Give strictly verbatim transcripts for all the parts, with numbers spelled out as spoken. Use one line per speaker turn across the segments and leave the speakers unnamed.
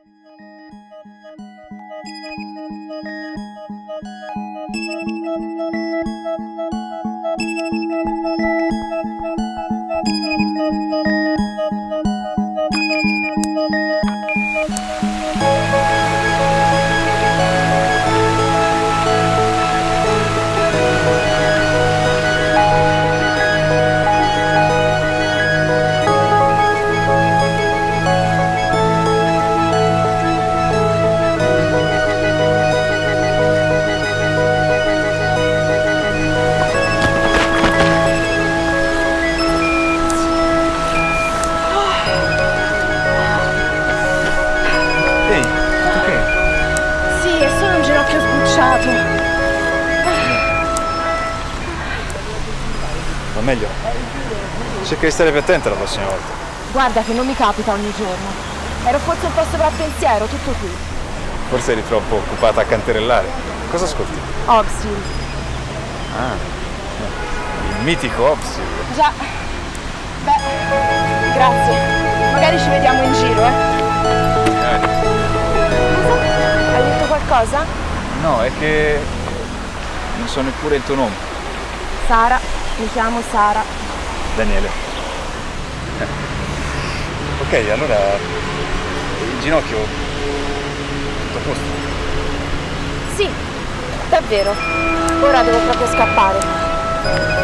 Va meglio. Cerca di stare più attenta la prossima volta.
Guarda che non mi capita ogni giorno. Ero forse un po' sovrappensiero, tutto qui.
Forse eri troppo occupata a canterellare. Cosa ascolti?
Obsil.
Ah, il mitico Obsil.
Già. Beh, grazie. Magari ci vediamo in giro, eh.
Magari.
Cosa? Hai detto qualcosa?
No, è che non so neppure il tuo nome.
Sara, mi chiamo Sara.
Daniele. Eh. Ok, allora il ginocchio tutto a posto?
Sì, davvero. Ora devo proprio scappare.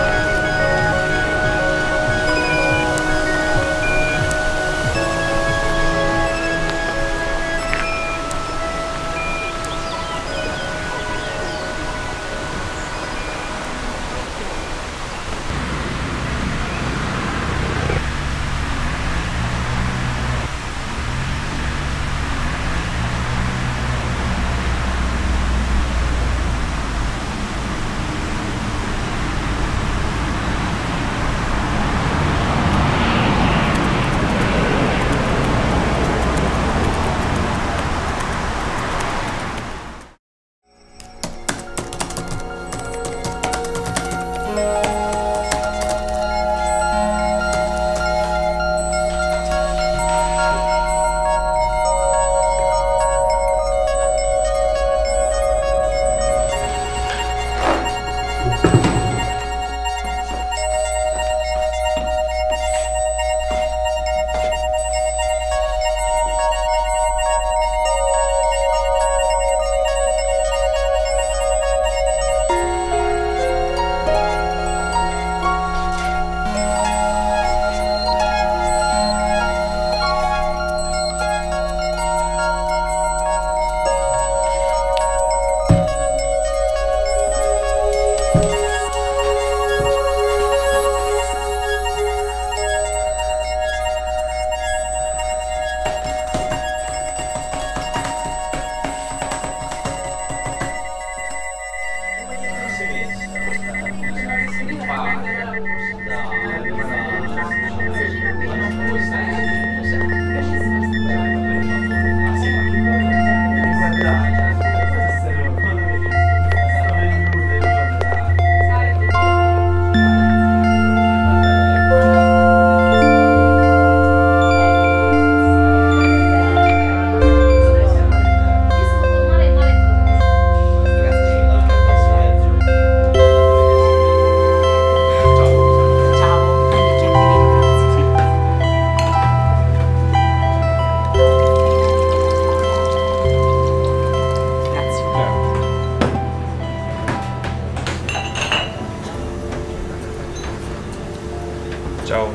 Ciao.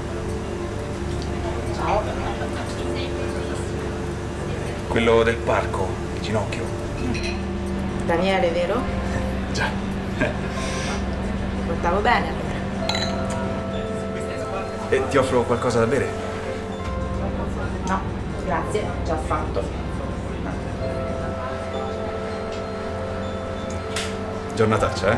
Ciao.
Quello del parco, ginocchio.
Daniele, vero?
Già.
Mi portavo bene allora.
E ti offro qualcosa da bere?
No, grazie, già fatto.
Giornataccia, eh?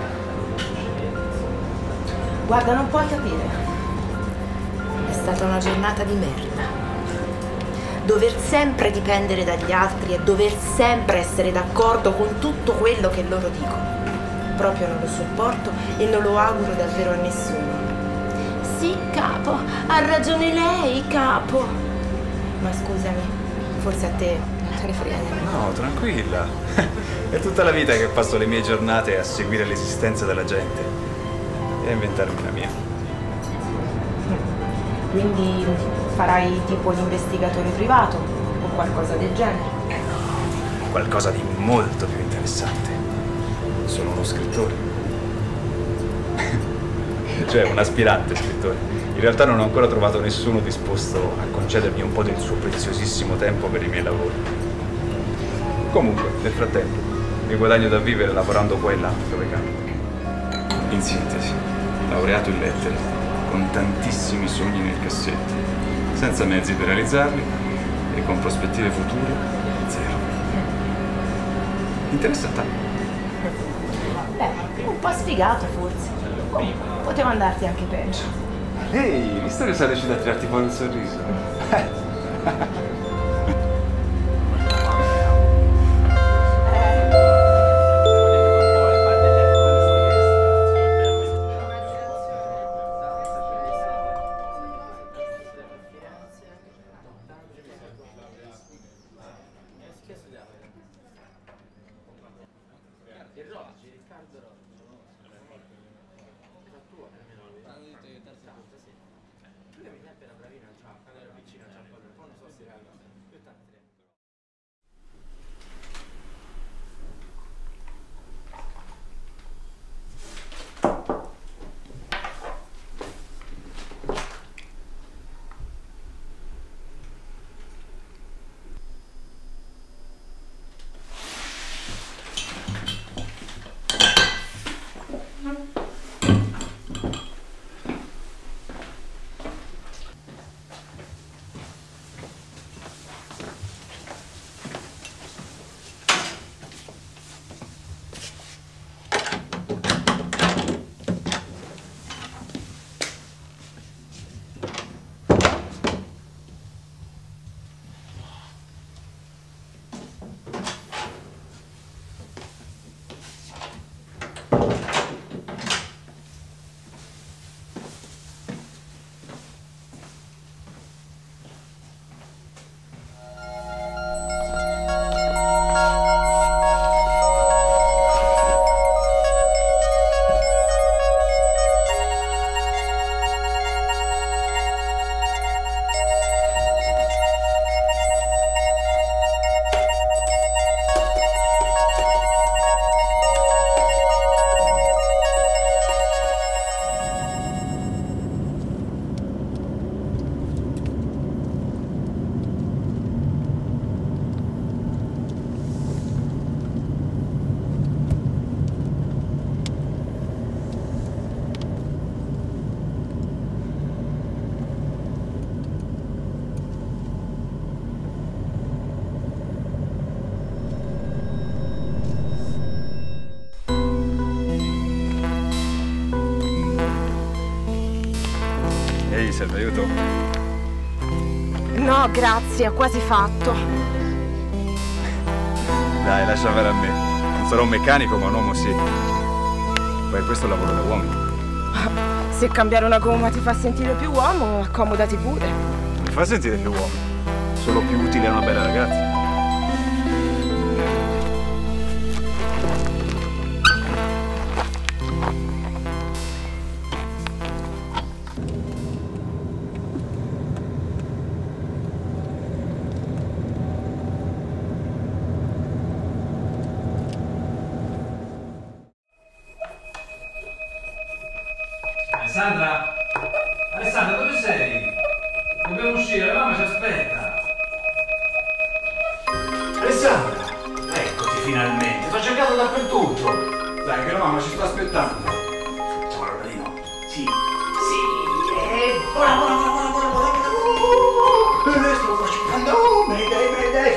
Guarda, non puoi capire. È stata una giornata di merda. Dover sempre dipendere dagli altri e dover sempre essere d'accordo con tutto quello che loro dicono. Proprio non lo sopporto e non lo auguro davvero a nessuno. Sì, capo, ha ragione lei, capo. Ma scusami, forse a te non ti te ne frega.
No, tranquilla. È tutta la vita che passo le mie giornate a seguire l'esistenza della gente e a inventarmi la mia.
Quindi farai tipo l'investigatore privato o qualcosa del genere?
Qualcosa di molto più interessante. Sono uno scrittore. Cioè, un aspirante scrittore. In realtà non ho ancora trovato nessuno disposto a concedermi un po' del suo preziosissimo tempo per i miei lavori. Comunque, nel frattempo, mi guadagno da vivere lavorando qua e là dove capita. In sintesi, laureato in lettere, con tantissimi sogni nel cassetto, senza mezzi per realizzarli e con prospettive future zero. Interessata?
Beh, un po' sfigato forse. Comunque, poteva andarti anche peggio.
Ehi, visto che sei riuscito a tirarti fuori un sorriso? Serve aiuto?
No, grazie, ho quasi fatto.
Dai, lascia fare a me. Non sarò un meccanico, ma un uomo sì. Poi questo è un lavoro da uomini.
Se cambiare una gomma ti fa sentire più uomo, accomodati pure.
Non mi fa sentire più uomo. Solo più utile a una bella ragazza.
Alessandra? Alessandra, dove sei? Dobbiamo uscire, la mamma ci aspetta. Alessandra! Eccoti finalmente, ti ho cercato dappertutto. Dai, che la mamma ci sta aspettando. Ciao, Rodolino. Sì, sì, e buona, buona, buona, buona, buona, buona, buona. Adesso lo faccio facendo. Mayday, mayday.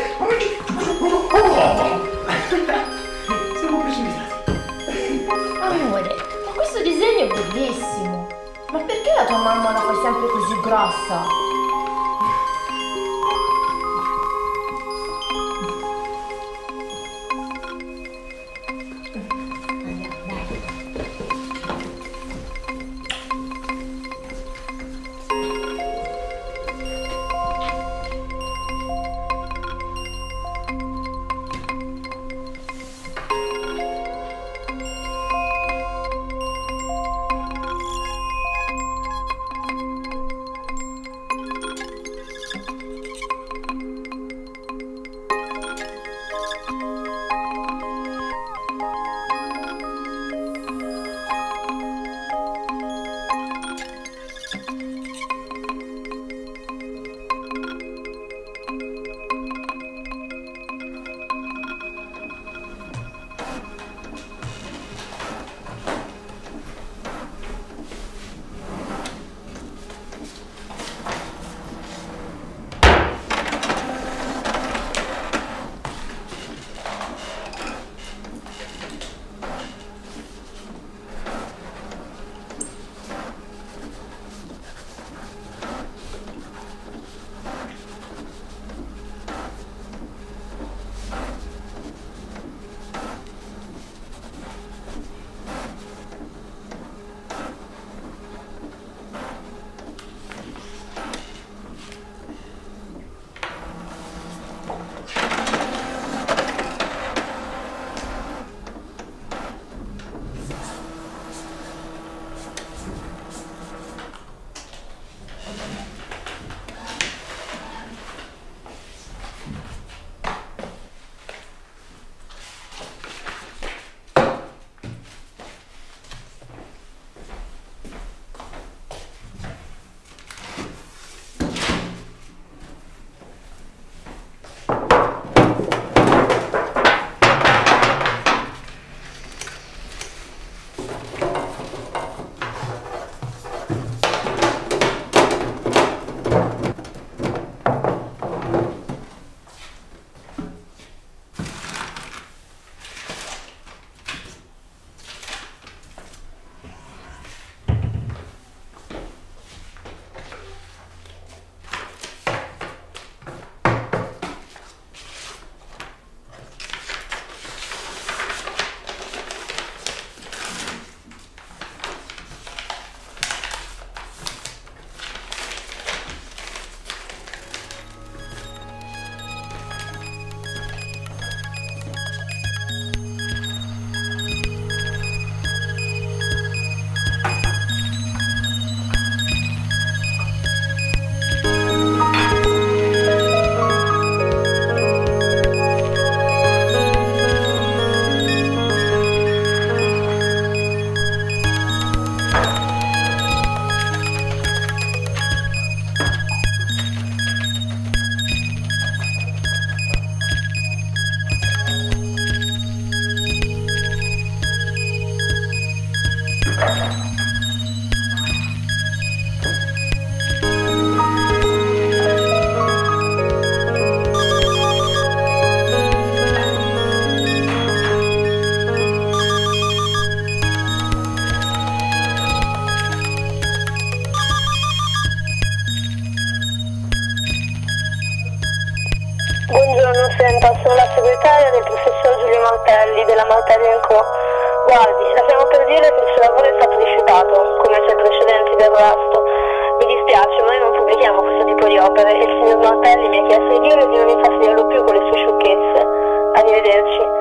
Siamo precipitati.
Amore, ma questo disegno è bellissimo. Ma perché la tua mamma la fai sempre così grossa?
Guardi, la chiamo per dire che il suo lavoro è stato rifiutato, come i suoi precedenti del resto. Mi dispiace, ma noi non pubblichiamo questo tipo di opere e il signor Martelli mi ha chiesto di dirle di non infastidirlo più con le sue sciocchezze. Arrivederci.